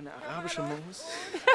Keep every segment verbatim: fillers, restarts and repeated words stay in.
Eine arabische Maus?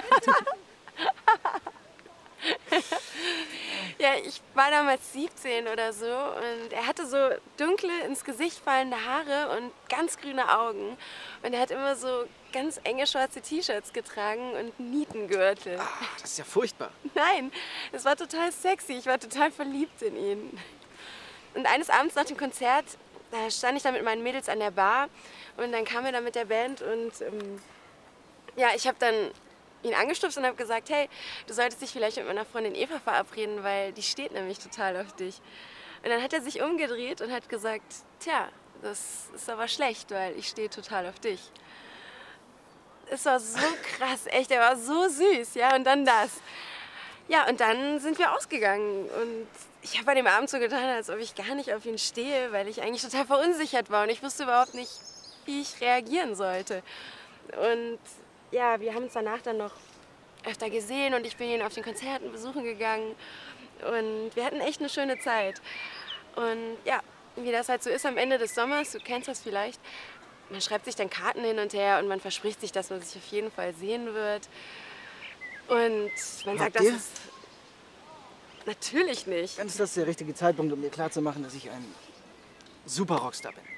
Ja, ich war damals siebzehn oder so und er hatte so dunkle, ins Gesicht fallende Haare und ganz grüne Augen. Und er hat immer so ganz enge schwarze T-Shirts getragen und Nietengürtel. Ah, das ist ja furchtbar. Nein, es war total sexy. Ich war total verliebt in ihn. Und eines Abends nach dem Konzert, da stand ich dann mit meinen Mädels an der Bar und dann kam er dann mit der Band und ähm, ja, ich habe dann ihn angestupst und habe gesagt, hey, du solltest dich vielleicht mit meiner Freundin Eva verabreden, weil die steht nämlich total auf dich. Und dann hat er sich umgedreht und hat gesagt, tja, das ist aber schlecht, weil ich stehe total auf dich. Es war so krass, echt, er war so süß, ja, und dann das. Ja, und dann sind wir ausgegangen und ich habe an dem Abend so getan, als ob ich gar nicht auf ihn stehe, weil ich eigentlich total verunsichert war und ich wusste überhaupt nicht, wie ich reagieren sollte. Und ja, wir haben uns danach dann noch öfter gesehen und ich bin ihn auf den Konzerten besuchen gegangen und wir hatten echt eine schöne Zeit. Und ja, wie das halt so ist am Ende des Sommers, du kennst das vielleicht, man schreibt sich dann Karten hin und her und man verspricht sich, dass man sich auf jeden Fall sehen wird. Und man sagt, das ist... Natürlich nicht. Dann ist das der richtige Zeitpunkt, um dir klarzumachen, dass ich ein super Rockstar bin.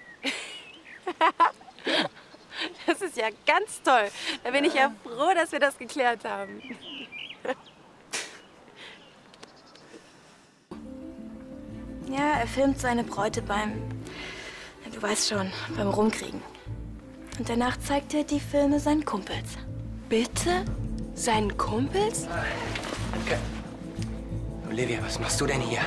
Das ist ja ganz toll. Da bin ich ja froh, dass wir das geklärt haben. Ja, er filmt seine Bräute beim, ja, du weißt schon, beim Rumkriegen. Und danach zeigt er die Filme seinen Kumpels. Bitte? Seinen Kumpels? Danke. Olivia, was machst du denn hier?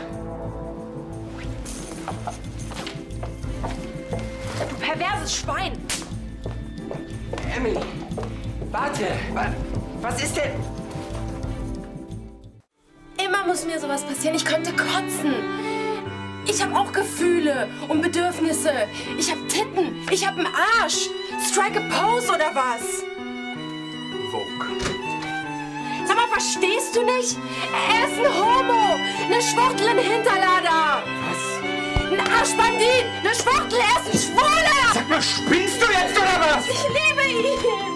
Du perverses Schwein! Emily, warte, wa was ist denn? Immer muss mir sowas passieren. Ich könnte kotzen. Ich habe auch Gefühle und Bedürfnisse. Ich habe Titten. Ich habe einen Arsch. Strike a pose oder was? Vogue. Sag mal, verstehst du nicht? Er ist ein Homo. Eine Schwuchtel im Hinterlader. Was? Ein Arschbandit. Eine Schwuchtel. Er ist ein Schwuler. Sag mal, spinnst du jetzt oder was? Ich liebe ihn.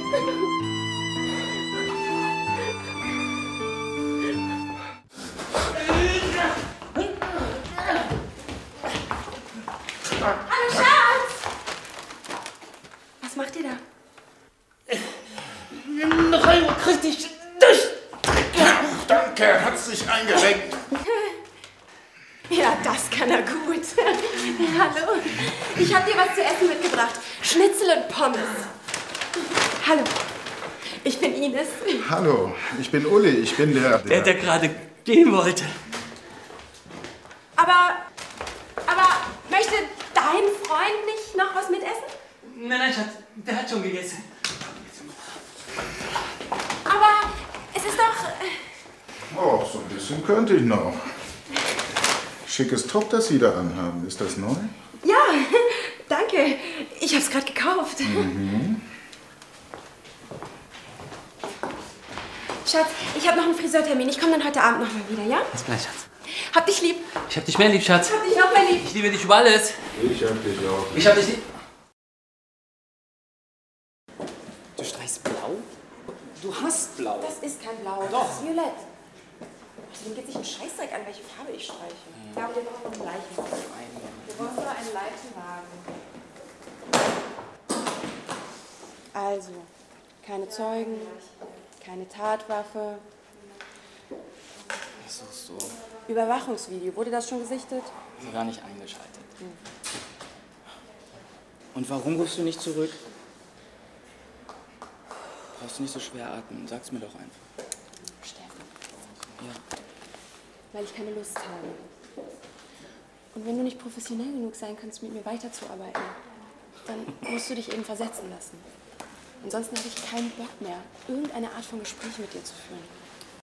Hallo, Schatz! Was macht ihr da? Noch einmal richtig durch! Danke, hat sich eingerenkt. Ja, das kann er gut. Hallo. Ich habe dir was zu essen mitgebracht. Schnitzel und Pommes. Hallo. Ich bin Ines. Hallo, ich bin Uli. Ich bin der... Der, der gerade gehen wollte. Aber, aber möchte dein Freund nicht noch was mitessen? Nein, nein, Schatz, der hat schon gegessen. Aber es ist doch... Oh, so ein bisschen könnte ich noch. Schickes Top, das Sie da anhaben. Ist das neu? Ja, danke. Ich habe es gerade gekauft. Mhm. Schatz, ich habe noch einen Friseurtermin. Ich komme dann heute Abend noch mal wieder, ja? Bis gleich, Schatz. Hab dich lieb. Ich hab dich mehr lieb, Schatz. Hab dich noch mehr lieb. Ich liebe dich über alles. Ich hab dich auch. Ich hab dich lieb. Du streichst blau? Du hast blau. Das ist kein Blau, Doch. das ist violett. Außerdem geht sich ein Scheißdreck an, welche Farbe ich streiche. Ja, aber wir brauchen noch einen Leichenwagen. Wir brauchen nur einen Leichenwagen. Also, keine Zeugen, keine Tatwaffe. Was suchst du? Überwachungsvideo, wurde das schon gesichtet? Also gar nicht eingeschaltet. Hm. Und warum rufst du nicht zurück? Brauchst du nicht so schwer atmen? Sag's mir doch einfach. Steffen. Ja. Weil ich keine Lust habe. Und wenn du nicht professionell genug sein kannst, mit mir weiterzuarbeiten, dann musst du dich eben versetzen lassen. Ansonsten habe ich keinen Bock mehr, irgendeine Art von Gespräch mit dir zu führen.